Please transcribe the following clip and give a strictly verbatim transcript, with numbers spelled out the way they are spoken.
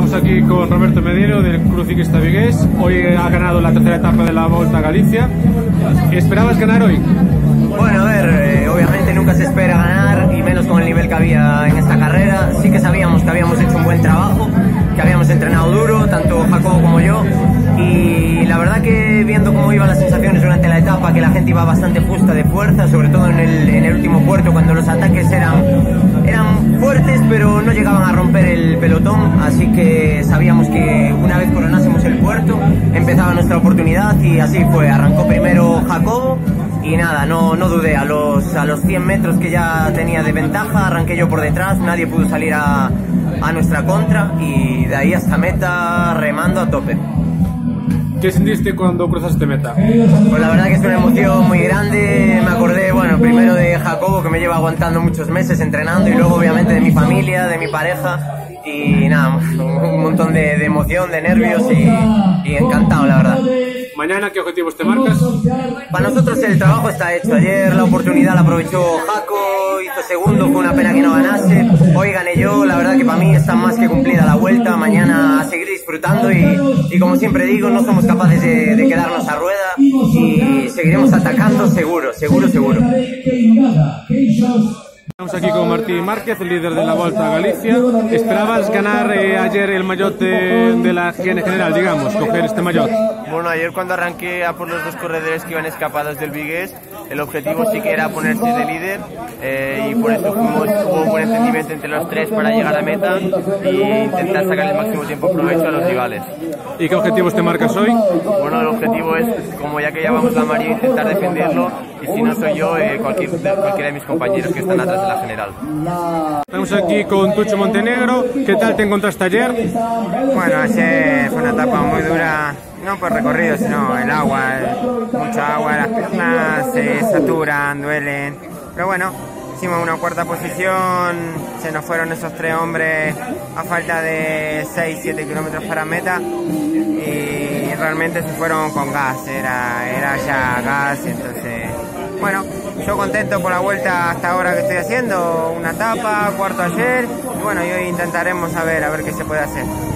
Estamos aquí con Roberto Mediero del Club Ciclista Vigués. Hoy ha ganado la tercera etapa de la Volta a Galicia. ¿Esperabas ganar hoy? Bueno, a ver, eh, obviamente nunca se espera ganar, y menos con el nivel que había en esta carrera. Sí que sabíamos que habíamos hecho un buen trabajo, que habíamos entrenado duro, tanto Jacobo como yo, y la verdad que viendo cómo iban las sensaciones durante la etapa, que la gente iba bastante justa de fuerza, sobre todo en el, en el último puerto, cuando los ataques eran, eran fuertes, pero no llegaban a romper el pelotón, así que sabíamos que una vez coronásemos el puerto, empezaba nuestra oportunidad, y así fue. Arrancó primero Jacobo, y nada, no, no dudé, a los, a los cien metros que ya tenía de ventaja, arranqué yo por detrás, nadie pudo salir a, a nuestra contra, y de ahí hasta meta remando a tope. ¿Qué sentiste cuando cruzaste meta? Pues la verdad que es una emoción muy grande. Me acordé, bueno, primero de Jacobo, que me lleva aguantando muchos meses entrenando, y luego obviamente de mi familia, de mi pareja, y nada, un montón de, de emoción, de nervios, y, y encantado, la verdad. ¿Mañana qué objetivos te marcas? Para nosotros el trabajo está hecho. Ayer la oportunidad la aprovechó Jaco, hizo segundo, fue una pena que no ganase. Hoy gané yo, la verdad que para mí está más que cumplida la vuelta. Mañana a seguir disfrutando, y, y como siempre digo, no somos capaces de, de quedarnos a rueda, y seguiremos atacando seguro, seguro, seguro. Estamos aquí con Martín Márquez, el líder de la Volta a Galicia. ¿Esperabas ganar eh, ayer el maillot de, de la G N general, digamos, coger este maillot? Bueno, ayer cuando arranqué a por los dos corredores que iban escapados del Vigués, el objetivo sí que era ponerse de líder, eh, y por eso fuimos, hubo un buen entendimiento entre los tres para llegar a meta y intentar sacar el máximo tiempo provecho a los rivales. ¿Y qué objetivos te marcas hoy? Bueno, el objetivo es, como ya que llevamos la María, intentar defenderlo, y si no soy yo, eh, cualquier, cualquiera de mis compañeros que están atrás de la general. Estamos aquí con Tucho Montenegro. ¿Qué tal te encontraste ayer? Bueno, ayer fue una etapa muy dura, no por recorrido, sino el agua, mucha agua, las piernas se saturan, duelen, pero bueno, hicimos una cuarta posición, se nos fueron esos tres hombres a falta de seis siete kilómetros para meta, y realmente se fueron con gas, era, era ya gas, entonces, bueno, yo contento por la vuelta hasta ahora que estoy haciendo, una etapa, cuarto ayer, y bueno, y hoy intentaremos a ver, a ver qué se puede hacer.